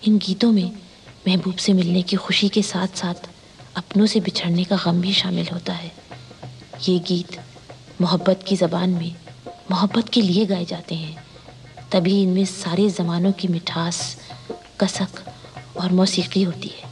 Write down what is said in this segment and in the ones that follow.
इन गीतों में महबूब से मिलने की खुशी के साथ साथ अपनों से बिछड़ने का गम भी शामिल होता है। ये गीत मोहब्बत की ज़बान में मोहब्बत के लिए गाए जाते हैं, तभी इनमें सारे ज़मानों की मिठास, कसक और मौसीकी होती है।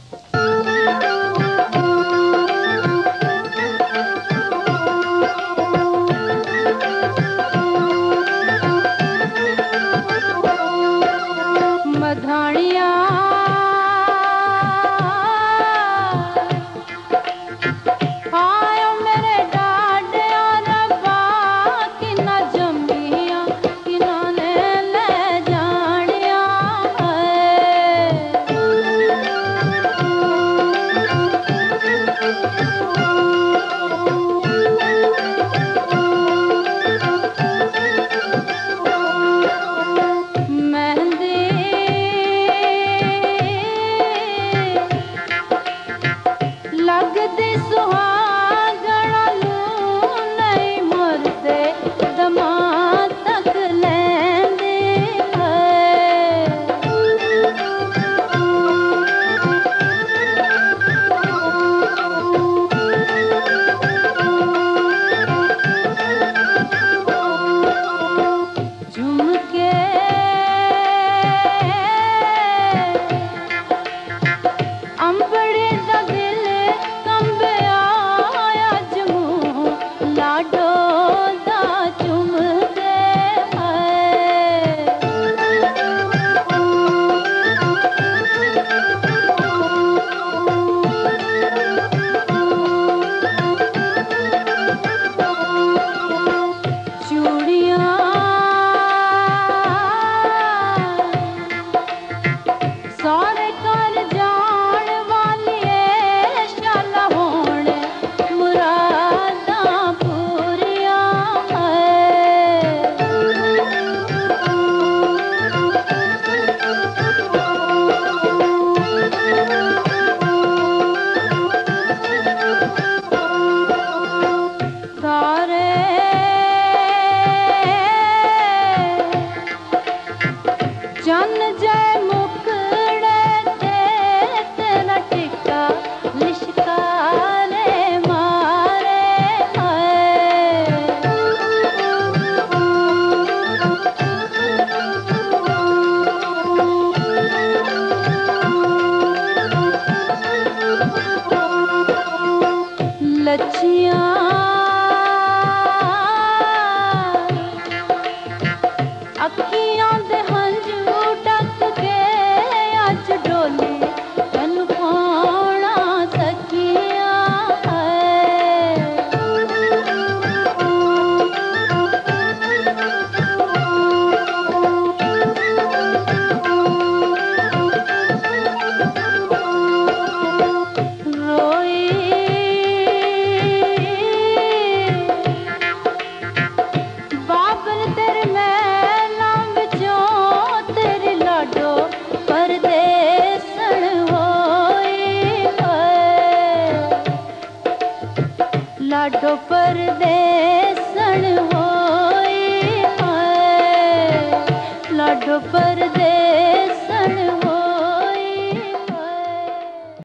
लाडो परदे